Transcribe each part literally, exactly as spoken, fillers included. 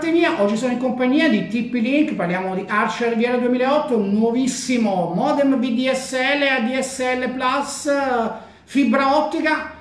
parte mia, oggi sono in compagnia di T P-Link, parliamo di Archer Riviera duemilaotto, un nuovissimo modem V D S L a D S L Plus, fibra ottica,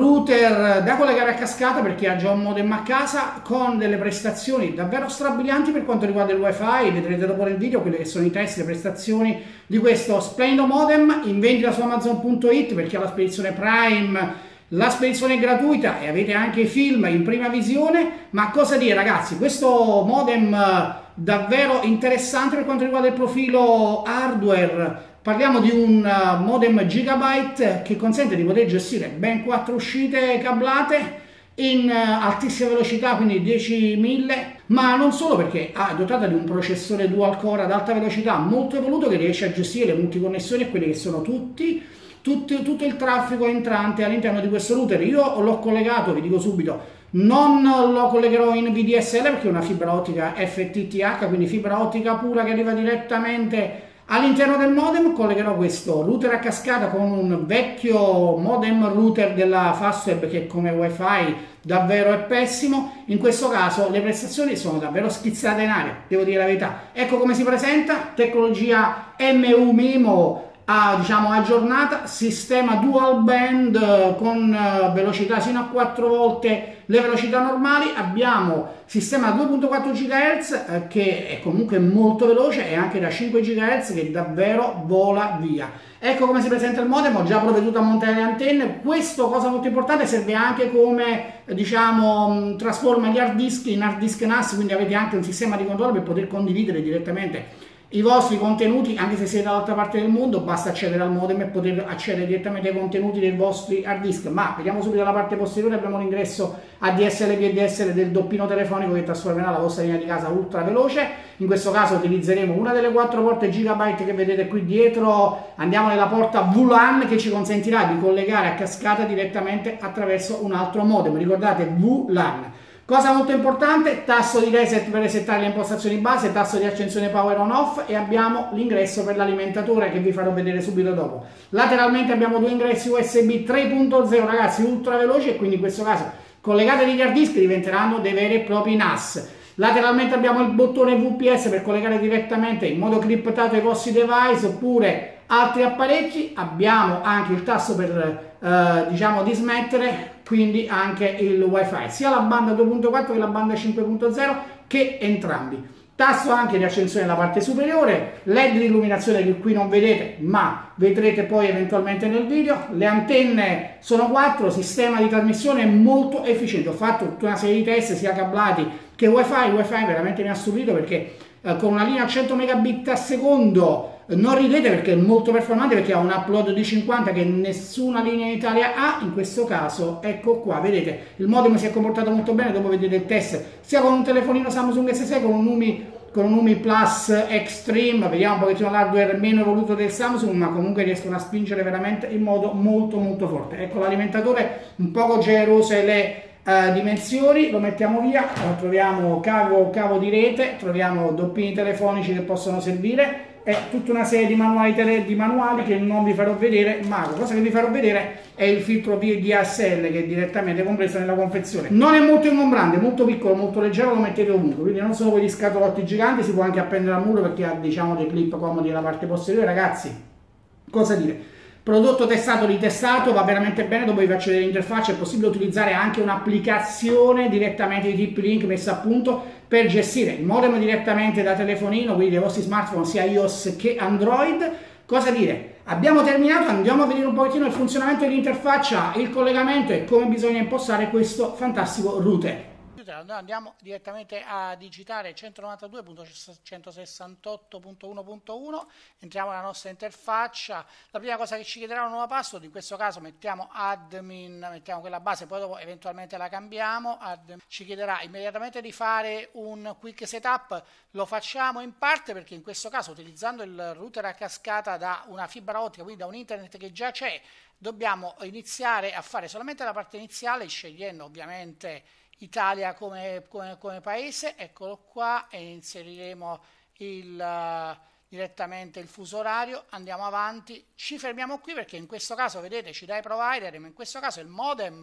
router da collegare a cascata per chi ha già un modem a casa, con delle prestazioni davvero strabilianti per quanto riguarda il wifi. Vedrete dopo nel video quelle che sono i test, le prestazioni di questo splendido modem, in vendita su Amazon punto it per chi ha la spedizione Prime. La spedizione è gratuita e avete anche i film in prima visione. Ma cosa dire, ragazzi, questo modem davvero interessante per quanto riguarda il profilo hardware. Parliamo di un modem gigabyte che consente di poter gestire ben quattro uscite cablate in altissima velocità, quindi diecimila, ma non solo, perché è dotata di un processore dual core ad alta velocità molto evoluto che riesce a gestire le multiconnessioni e quelli che sono tutti Tutto, tutto il traffico entrante all'interno di questo router. Io l'ho collegato, vi dico subito, non lo collegherò in V D S L perché è una fibra ottica F T T H, quindi fibra ottica pura che arriva direttamente all'interno del modem. Collegherò questo router a cascata con un vecchio modem router della Fastweb che come wifi davvero è pessimo. In questo caso le prestazioni sono davvero schizzate in aria, devo dire la verità. Ecco come si presenta: tecnologia M U MIMO a, diciamo, aggiornata, sistema dual band con velocità sino a quattro volte le velocità normali. Abbiamo sistema due virgola quattro gigahertz eh, che è comunque molto veloce, e anche da cinque gigahertz che davvero vola via. Ecco come si presenta il modem. Ho già provveduto a montare le antenne. Questo, cosa molto importante, serve anche come, diciamo, trasforma gli hard disk in hard disk N A S, quindi avete anche un sistema di controllo per poter condividere direttamente i vostri contenuti. Anche se siete dall'altra parte del mondo, basta accedere al modem e poter accedere direttamente ai contenuti dei vostri hard disk. Ma vediamo subito la parte posteriore. Abbiamo l'ingresso A D S L via D S L del doppino telefonico che trasformerà la vostra linea di casa ultra veloce. In questo caso utilizzeremo una delle quattro porte gigabyte che vedete qui dietro. Andiamo nella porta V LAN che ci consentirà di collegare a cascata direttamente attraverso un altro modem. Ricordate, V LAN. Cosa molto importante: tasto di reset per resettare le impostazioni base, tasto di accensione power on off, e abbiamo l'ingresso per l'alimentatore che vi farò vedere subito dopo. Lateralmente abbiamo due ingressi U S B tre punto zero, ragazzi, ultra veloci, e quindi in questo caso collegate degli hard disk diventeranno dei veri e propri N A S. Lateralmente abbiamo il bottone V P S per collegare direttamente in modo criptato i vostri device oppure altri apparecchi. Abbiamo anche il tasto per eh, diciamo dismettere, quindi anche il wifi, sia la banda due punto quattro che la banda cinque punto zero, che entrambi. Tasto anche di accensione nella parte superiore, L E D di illuminazione che qui non vedete ma vedrete poi eventualmente nel video. Le antenne sono quattro, sistema di trasmissione molto efficiente. Ho fatto tutta una serie di test sia cablati che wifi. Il wifi veramente mi ha stupito perché eh, con una linea a cento megabit al secondo, non ridete perché è molto performante, perché ha un upload di cinquanta che nessuna linea in Italia ha. In questo caso, ecco qua, vedete, il modem si è comportato molto bene. Dopo vedete il test sia con un telefonino Samsung S sei, con un Umi, con un Umi Plus Extreme. Vediamo un pochettino l'hardware meno evoluto del Samsung, ma comunque riescono a spingere veramente in modo molto molto forte. Ecco l'alimentatore, un poco generose le Uh, dimensioni. Lo mettiamo via, uh, troviamo cavo, cavo di rete, troviamo doppini telefonici che possono servire, e tutta una serie di manuali, tele, di manuali che non vi farò vedere, ma la cosa che vi farò vedere è il filtro V D S L che è direttamente compreso nella confezione. Non è molto ingombrante, molto piccolo, molto leggero, lo mettete ovunque, quindi non sono quegli scatolotti giganti. Si può anche appendere al muro perché ha, diciamo, dei clip comodi nella parte posteriore. Ragazzi, cosa dire? Prodotto testato, ritestato, va veramente bene. Dopo vi faccio vedere l'interfaccia. È possibile utilizzare anche un'applicazione direttamente di T P-Link messa a punto per gestire il modem direttamente da telefonino, quindi dai vostri smartphone sia iOS che Android. Cosa dire? Abbiamo terminato, andiamo a vedere un pochettino il funzionamento dell'interfaccia, il collegamento e come bisogna impostare questo fantastico router. Andiamo direttamente a digitare centonovantadue punto centosessantotto punto uno punto uno, entriamo nella nostra interfaccia. La prima cosa che ci chiederà è una nuova password. In questo caso mettiamo admin, mettiamo quella base, poi dopo eventualmente la cambiamo. Admin. Ci chiederà immediatamente di fare un quick setup. Lo facciamo in parte perché in questo caso, utilizzando il router a cascata da una fibra ottica, quindi da un internet che già c'è, dobbiamo iniziare a fare solamente la parte iniziale, scegliendo ovviamente Italia come, come, come paese. Eccolo qua, e inseriremo il, uh, direttamente il fuso orario. Andiamo avanti, ci fermiamo qui perché in questo caso vedete ci dà i provider, ma in questo caso il modem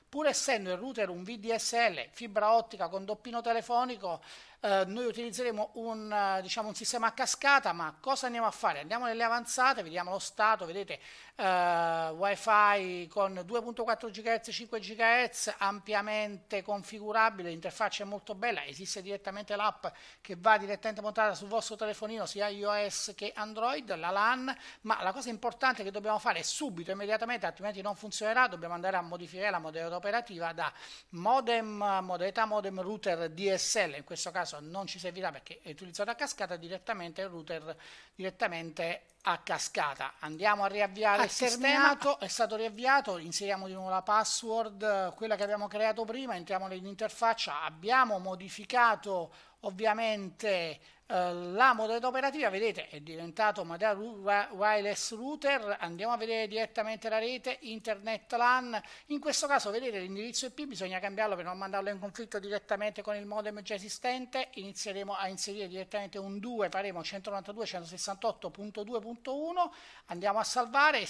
pur essendo il router un V D S L, fibra ottica con doppino telefonico, eh, noi utilizzeremo un, eh, diciamo un sistema a cascata. Ma cosa andiamo a fare? Andiamo nelle avanzate, vediamo lo stato, vedete eh, Wi-Fi con due virgola quattro gigahertz, cinque gigahertz, ampiamente configurabile, l'interfaccia è molto bella, esiste direttamente l'app che va direttamente montata sul vostro telefonino, sia iOS che Android, la LAN, ma la cosa importante che dobbiamo fare subito, immediatamente, altrimenti non funzionerà, dobbiamo andare a modificare la modalità operativa da modem, modalità modem router D S L, in questo caso non ci servirà perché è utilizzato a cascata, direttamente il router direttamente a cascata. Andiamo a riavviare il sistema, è stato riavviato, inseriamo di nuovo la password, quella che abbiamo creato prima, entriamo nell'interfaccia, abbiamo modificato ovviamente eh, la modalità operativa, vedete è diventato modalità wireless router. Andiamo a vedere direttamente la rete internet LAN, in questo caso vedete l'indirizzo I P bisogna cambiarlo per non mandarlo in conflitto direttamente con il modem già esistente. Inizieremo a inserire direttamente un due, faremo centonovantadue punto centosessantotto punto due punto uno, andiamo a salvare,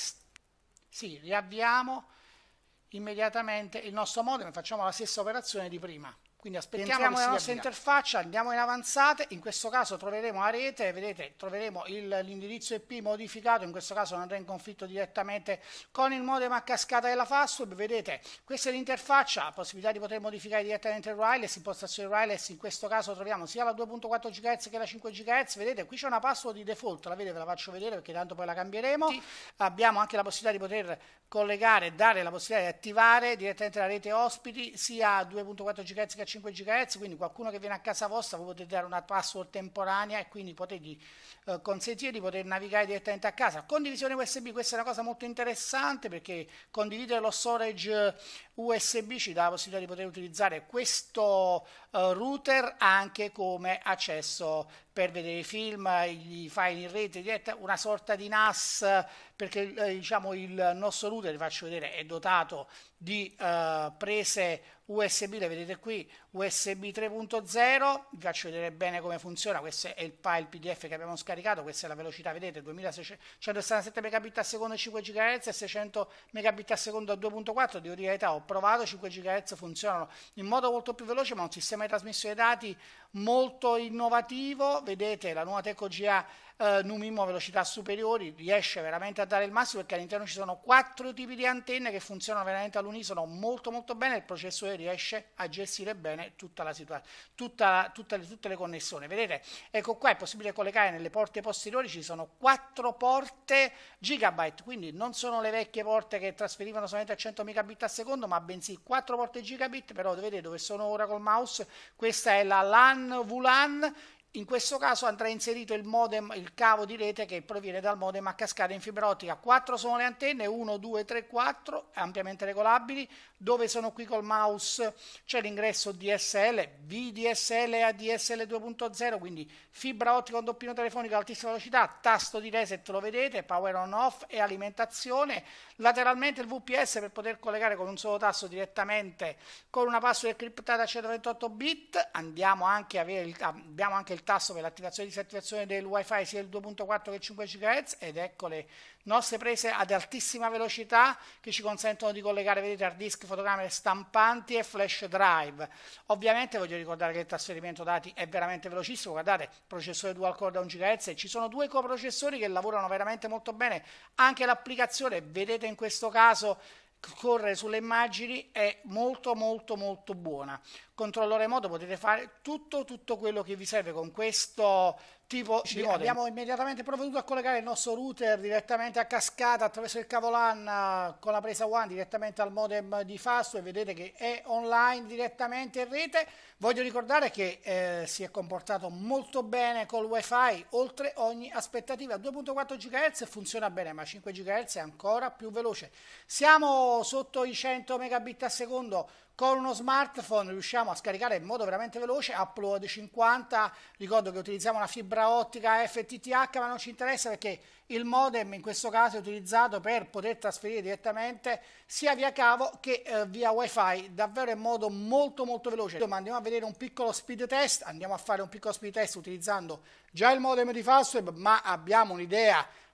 sì, riavviamo immediatamente il nostro modem, facciamo la stessa operazione di prima. Quindi aspettiamo la nostra interfaccia, andiamo in avanzate, in questo caso troveremo la rete, vedete, troveremo l'indirizzo I P modificato, in questo caso non andrà in conflitto direttamente con il modem a cascata della Fastweb, vedete, questa è l'interfaccia, la possibilità di poter modificare direttamente il wireless, impostazione wireless, in questo caso troviamo sia la due virgola quattro gigahertz che la cinque gigahertz, vedete, qui c'è una password di default, la vedete, ve la faccio vedere perché tanto poi la cambieremo, sì. Abbiamo anche la possibilità di poter collegare, dare la possibilità di attivare direttamente la rete ospiti, sia due virgola quattro gigahertz che cinque gigahertz, quindi qualcuno che viene a casa vostra voi potete dare una password temporanea e quindi potete eh, consentire di poter navigare direttamente a casa. Condivisione U S B, questa è una cosa molto interessante perché condividere lo storage U S B ci dà la possibilità di poter utilizzare questo eh, router anche come accesso per vedere i film, i file in rete diretta, una sorta di N A S, perché eh, diciamo il nostro router, vi faccio vedere, è dotato di eh, prese U S B, le vedete qui, U S B tre punto zero, vi faccio vedere bene come funziona, questo è il file P D F che abbiamo scaricato, questa è la velocità, vedete, duemilaseicentosessantasette megabit al secondo a cinque gigahertz e seicento megabit al secondo a due punto quattro, devo dire la verità, ho provato, cinque gigahertz funzionano in modo molto più veloce, ma un sistema di trasmissione dati molto innovativo, vedete la nuova Tecco G A eh, Numimo a velocità superiori, riesce veramente a dare il massimo perché all'interno ci sono quattro tipi di antenne che funzionano veramente all'unisono molto molto bene, il processore riesce a gestire bene tutta la situazione, tutta, tutta le, tutte le connessioni, vedete, ecco qua è possibile collegare nelle porte posteriori, ci sono quattro porte gigabyte, quindi non sono le vecchie porte che trasferivano solamente a cento megabit al secondo, ma bensì quattro porte gigabit, però vedete dove sono ora col mouse, questa è la LAN V LAN. In questo caso andrà inserito il modem, il cavo di rete che proviene dal modem a cascata in fibra ottica. quattro sono le antenne, uno, due, tre, quattro, ampiamente regolabili. Dove sono qui col mouse c'è l'ingresso D S L, V D S L a D S L due punto zero, quindi fibra ottica con doppino telefonico ad altissima velocità, tasto di reset lo vedete, power on off e alimentazione. Lateralmente il V P S per poter collegare con un solo tasto direttamente con una password criptata a centoventotto bit. Andiamo anche a avere il, abbiamo anche il tasto per l'attivazione e disattivazione del wifi sia il due punto quattro che cinque gigahertz ed ecco le nostre prese ad altissima velocità che ci consentono di collegare, vedete, hard disk, fotocamere stampanti e flash drive. Ovviamente voglio ricordare che il trasferimento dati è veramente velocissimo, guardate, processore dual core da un gigahertz, ci sono due coprocessori che lavorano veramente molto bene, anche l'applicazione, vedete in questo caso correre sulle immagini è molto molto molto buona. Controllo remoto, potete fare tutto tutto quello che vi serve con questo tipo di modem. Abbiamo immediatamente provveduto a collegare il nostro router direttamente a cascata attraverso il cavo LAN con la presa WAN direttamente al modem di Fastweb, vedete che è online direttamente in rete. Voglio ricordare che eh, si è comportato molto bene col wifi oltre ogni aspettativa, due punto quattro gigahertz funziona bene, ma cinque gigahertz è ancora più veloce. Siamo sotto i cento megabit al secondo. Con uno smartphone riusciamo a scaricare in modo veramente veloce, upload cinquanta, ricordo che utilizziamo una fibra ottica F T T H, ma non ci interessa perché il modem in questo caso è utilizzato per poter trasferire direttamente sia via cavo che eh, via wifi, davvero in modo molto molto veloce. Ma andiamo a vedere un piccolo speed test, andiamo a fare un piccolo speed test utilizzando già il modem di Fastweb, ma abbiamo un'idea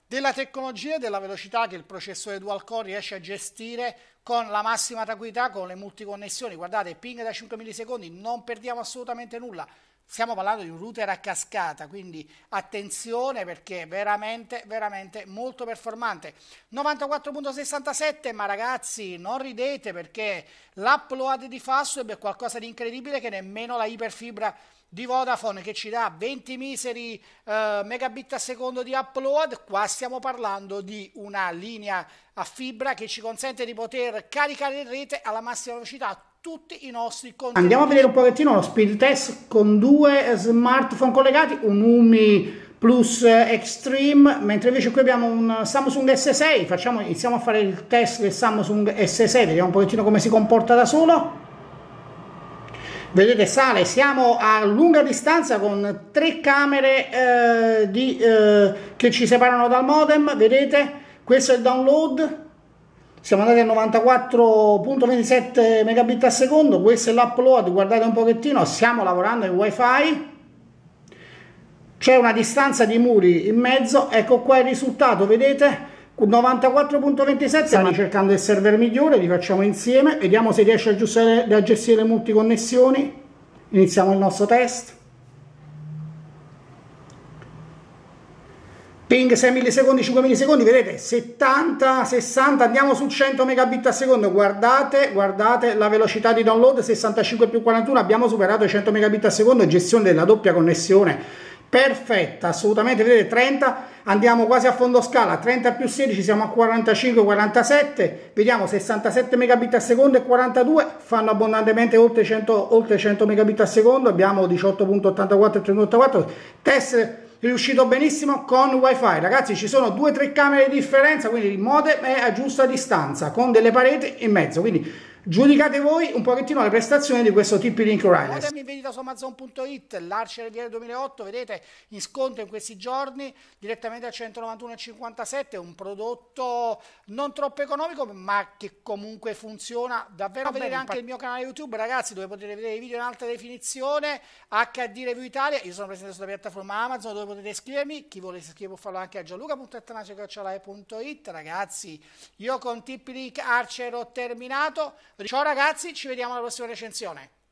della tecnologia e della velocità che il processore dual core riesce a gestire con la massima tranquillità, con le multiconnessioni. Guardate, ping da cinque millisecondi, non perdiamo assolutamente nulla. Stiamo parlando di un router a cascata, quindi attenzione perché è veramente, veramente molto performante. novantaquattro virgola sessantasette, ma ragazzi non ridete perché l'upload di Fastweb è qualcosa di incredibile che nemmeno la iperfibra di Vodafone, che ci dà venti miseri eh, megabit a secondo di upload. Qua stiamo parlando di una linea a fibra che ci consente di poter caricare in rete alla massima velocità tutti i nostri contenuti. Andiamo a vedere un pochettino lo speed test con due smartphone collegati, un Umi Plus Extreme, mentre invece qui abbiamo un Samsung S sei. Facciamo, iniziamo a fare il test del Samsung S sei, vediamo un pochettino come si comporta da solo. Vedete, sale, siamo a lunga distanza con tre camere eh, di, eh, che ci separano dal modem. Vedete, questo è il download, siamo andati a novantaquattro virgola ventisette megabit al secondo. Questo è l'upload, guardate un pochettino, stiamo lavorando in wifi, c'è una distanza di muri in mezzo. Ecco qua il risultato, vedete, novantaquattro virgola ventisette. Stiamo cercando il server migliore, li facciamo insieme, vediamo se riesce a gestire, a gestire le multiconnessioni. Iniziamo il nostro test. Ping sei millisecondi, cinque millisecondi, vedete, settanta, sessanta, andiamo su cento megabit al secondo. Guardate, guardate la velocità di download, sessantacinque più quarantuno, abbiamo superato i cento megabit al secondo, gestione della doppia connessione perfetta, assolutamente. Vedete, trenta, andiamo quasi a fondo scala, trenta più sedici siamo a quarantacinque quarantasette, vediamo sessantasette megabit al secondo e quarantadue, fanno abbondantemente oltre cento, oltre cento megabit al secondo, abbiamo diciotto virgola ottantaquattro e tre virgola ottantaquattro. Test riuscito benissimo con wifi, ragazzi. Ci sono due tre camere di differenza, quindi il modem è a giusta distanza con delle pareti in mezzo, quindi giudicate voi un pochettino le prestazioni di questo T P-Link Wireless. Modem in vendita su Amazon punto it, l'Archer V R duemilaotto, vedete, in sconto in questi giorni direttamente a centonovantuno virgola cinquantasette, un prodotto non troppo economico ma che comunque funziona davvero. A vedere anche il mio canale YouTube, ragazzi, dove potete vedere i video in alta definizione, H D Review Italia. Io sono presente sulla piattaforma Amazon dove potete iscrivermi, chi vuole iscriversi può farlo anche a gianluca punto ettanasio chiocciola punto it. Ragazzi, io con T P-Link Archer ho terminato. Ciao ragazzi, ci vediamo alla prossima recensione.